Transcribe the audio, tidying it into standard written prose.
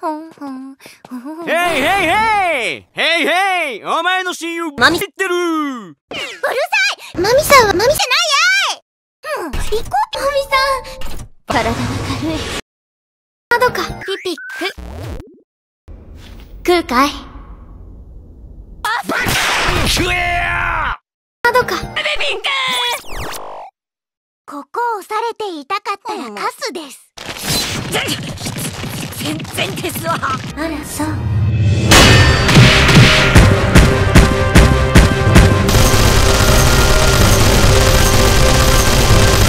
ヘイヘイヘイヘイヘイ、お前の親友マミ知ってる。うるさい。マミさんはマミじゃないやい。行こう。マミさん体が軽い。まどかピピック食うかい。まどかベビンク。ここを押されて痛かったらカスです。全然ですわ。あらそう。